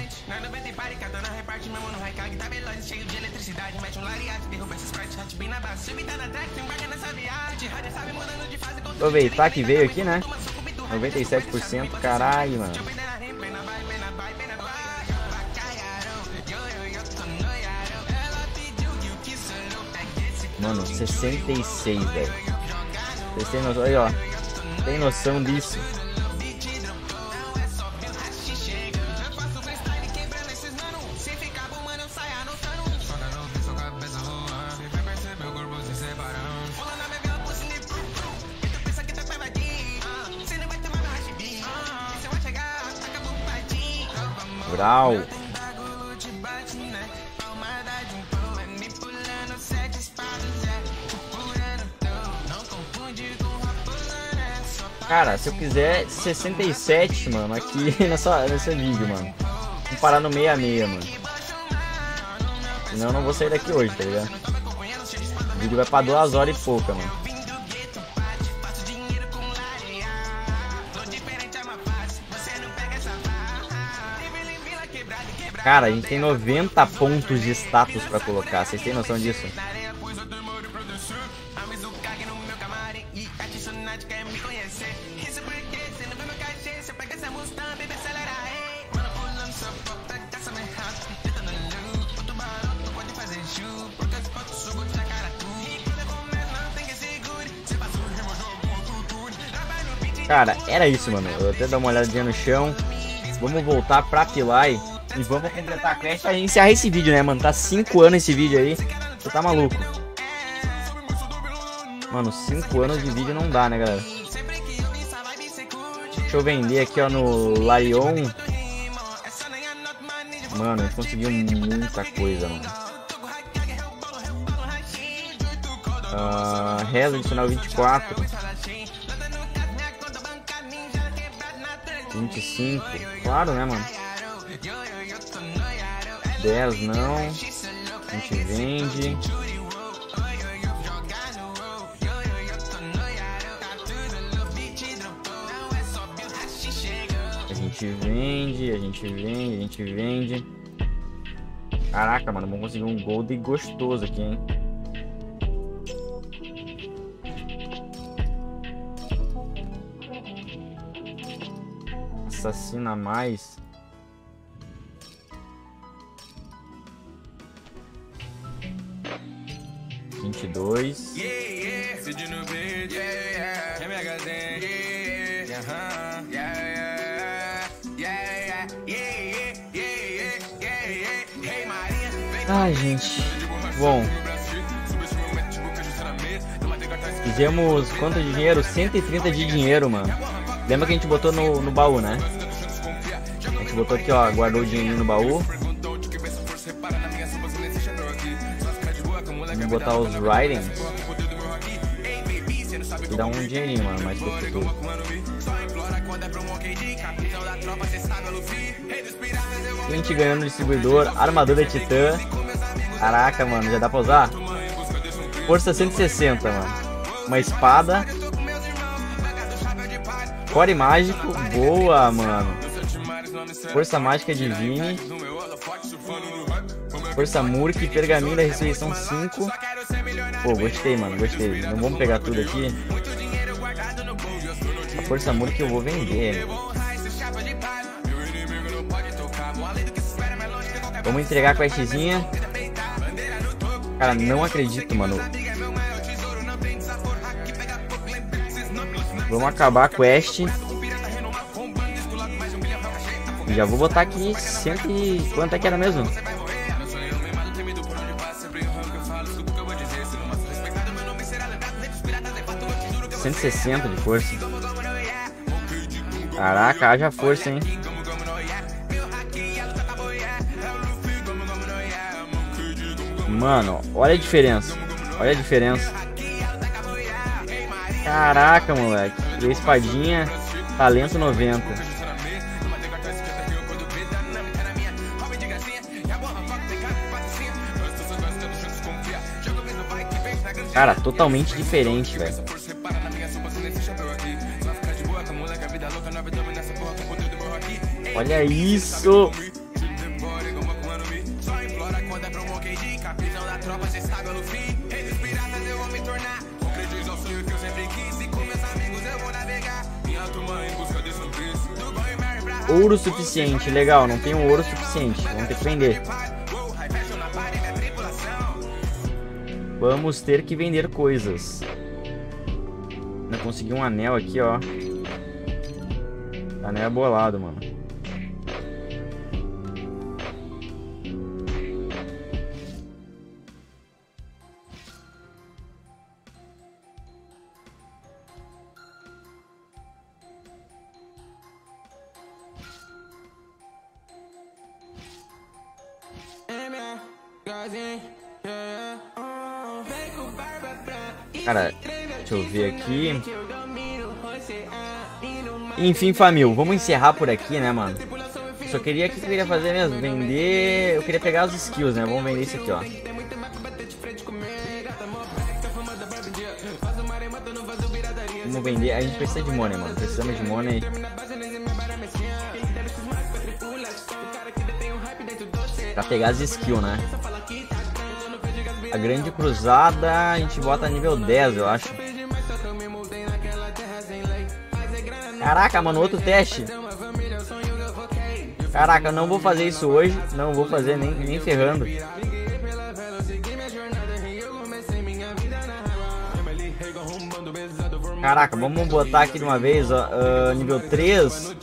Aproveitar que veio aqui, né? 97%. Caralho, mano. Mano, 66, velho. Vocês têm noção aí, ó. Tem noção disso? Brau. Cara, se eu quiser 67, mano, aqui nesse vídeo, mano. Vamos parar no 66, mano. Senão eu não vou sair daqui hoje, tá ligado? O vídeo vai pra 2 horas e pouca, mano. Cara, a gente tem 90 pontos de status pra colocar. Vocês têm noção disso? Cara, era isso, mano. Eu vou até dar uma olhadinha no chão. Vamos voltar pra Pilai e vamos completar a quest pra encerrar esse vídeo, né, mano? Tá 5 anos esse vídeo aí. Você tá maluco? Mano, 5 anos de vídeo não dá, né, galera? Deixa eu vender aqui, ó, no Larion. Mano, a gente conseguiu muita coisa, mano. Reza adicional 24. 25. Claro, né, mano? 10 não. A gente vende. A gente vende, a gente vende, a gente vende. Caraca, mano, vamos conseguir um gold gostoso aqui, hein? Assassina mais. $22. Ai, gente. Bom. Fizemos quanto de dinheiro? 130 de dinheiro, mano. Lembra que a gente botou no baú, né? A gente botou aqui, ó. Guardou o dinheirinho no baú. Vamos botar os Ridings. Que dá um dinheirinho, mano. Mais pro futuro. A gente ganhando no distribuidor. Armadura Titã. Caraca, mano. Já dá pra usar? Força 160, mano. Uma espada. Core mágico. Boa, mano. Força mágica divine. Força Murk. Pergaminho da ressurreição 5. Pô, gostei, mano. Gostei. Não vamos pegar tudo aqui. A força Murk eu vou vender. Vamos entregar a questzinha. Cara, não acredito, mano. Vamos acabar a quest. E já vou botar aqui 100 e... Quanto é que era mesmo? 160 de força. Caraca, haja força, hein? Mano, olha a diferença. Olha a diferença. Caraca, moleque. E a espadinha, talento 90. Cara, totalmente diferente, velho. Olha isso! Ouro suficiente, legal, não tenho ouro suficiente, vamos ter que vender. Vamos ter que vender coisas. Eu consegui um anel aqui, ó. Anel é bolado, mano. Cara, deixa eu ver aqui. Enfim, família, vamos encerrar por aqui, né, mano? Só queria, o que eu queria fazer mesmo? Vender... Eu queria pegar os skills, né? Vamos vender isso aqui, ó. Vamos vender... A gente precisa de money, mano. Precisamos de money. Pra pegar as skills, né? A grande cruzada a gente bota nível 10, eu acho. Caraca, mano, outro teste. Caraca, eu não vou fazer isso hoje. Não vou fazer nem ferrando. Caraca, vamos botar aqui de uma vez, ó. Nível 3.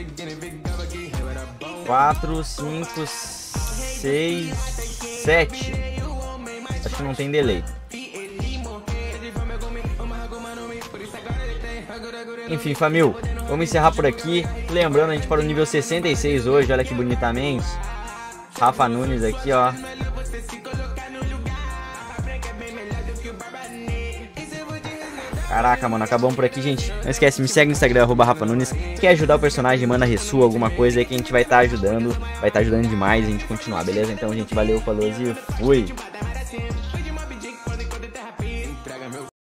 4, 5, 6, 7. Acho que não tem delay. Enfim, família, vamos encerrar por aqui. Lembrando, a gente parou no nível 66 hoje. Olha que bonitamente. Rafa Nunes aqui, ó. Caraca, mano, acabamos por aqui, gente. Não esquece, me segue no Instagram, @RafaNunes. Quer ajudar o personagem, manda ressua, alguma coisa aí que a gente vai estar ajudando. Vai estar ajudando demais a gente continuar, beleza? Então, gente, valeu, falou e fui!